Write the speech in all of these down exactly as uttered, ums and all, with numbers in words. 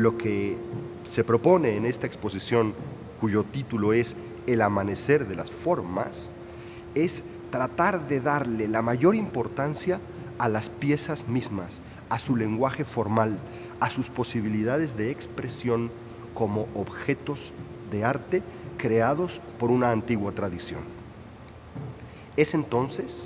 Lo que se propone en esta exposición, cuyo título es El amanecer de las formas, es tratar de darle la mayor importancia a las piezas mismas, a su lenguaje formal, a sus posibilidades de expresión como objetos de arte creados por una antigua tradición. Es entonces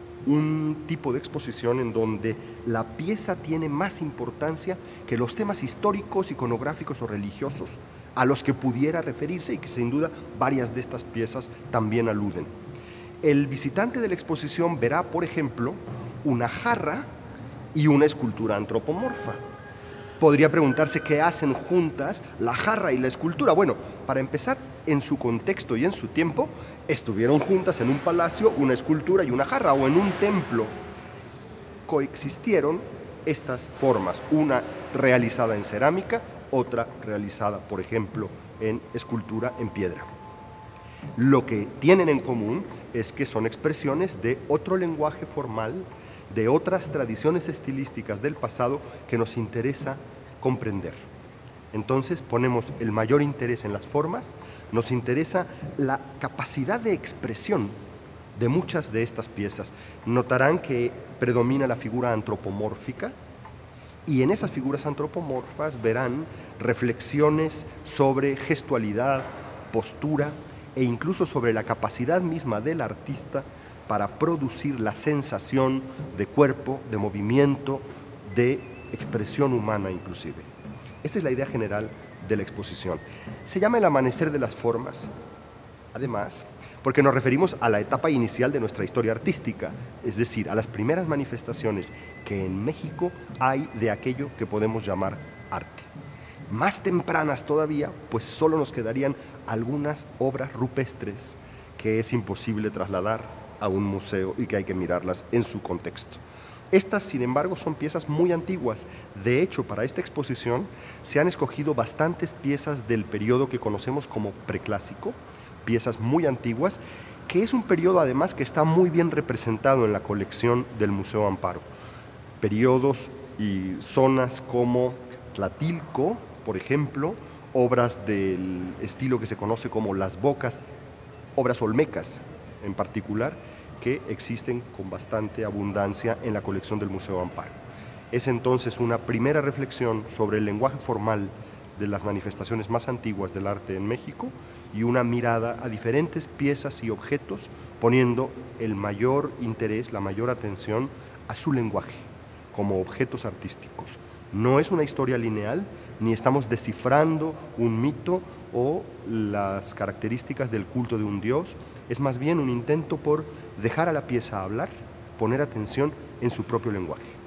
un tipo de exposición en donde la pieza tiene más importancia que los temas históricos, iconográficos o religiosos a los que pudiera referirse y que sin duda varias de estas piezas también aluden. El visitante de la exposición verá, por ejemplo, una jarra y una escultura antropomorfa. Podría preguntarse qué hacen juntas la jarra y la escultura. Bueno, para empezar, en su contexto y en su tiempo, estuvieron juntas en un palacio una escultura y una jarra, o en un templo. Coexistieron estas formas, una realizada en cerámica, otra realizada, por ejemplo, en escultura en piedra. Lo que tienen en común es que son expresiones de otro lenguaje formal, de otras tradiciones estilísticas del pasado que nos interesa comprender. Entonces ponemos el mayor interés en las formas, nos interesa la capacidad de expresión de muchas de estas piezas. Notarán que predomina la figura antropomórfica y en esas figuras antropomorfas verán reflexiones sobre gestualidad, postura e incluso sobre la capacidad misma del artista para producir la sensación de cuerpo, de movimiento, de expresión humana inclusive. Esta es la idea general de la exposición. Se llama El amanecer de las formas, además, porque nos referimos a la etapa inicial de nuestra historia artística, es decir, a las primeras manifestaciones que en México hay de aquello que podemos llamar arte. Más tempranas todavía, pues solo nos quedarían algunas obras rupestres que es imposible trasladar a un museo y que hay que mirarlas en su contexto. Estas, sin embargo, son piezas muy antiguas. De hecho, para esta exposición se han escogido bastantes piezas del periodo que conocemos como preclásico, piezas muy antiguas, que es un periodo además que está muy bien representado en la colección del Museo Amparo. Periodos y zonas como Tlatilco, por ejemplo, obras del estilo que se conoce como las bocas, obras olmecas en particular, que existen con bastante abundancia en la colección del Museo Amparo. Es entonces una primera reflexión sobre el lenguaje formal de las manifestaciones más antiguas del arte en México y una mirada a diferentes piezas y objetos, poniendo el mayor interés, la mayor atención a su lenguaje como objetos artísticos. No es una historia lineal, ni estamos descifrando un mito o las características del culto de un dios, es más bien un intento por dejar a la pieza hablar, poner atención en su propio lenguaje.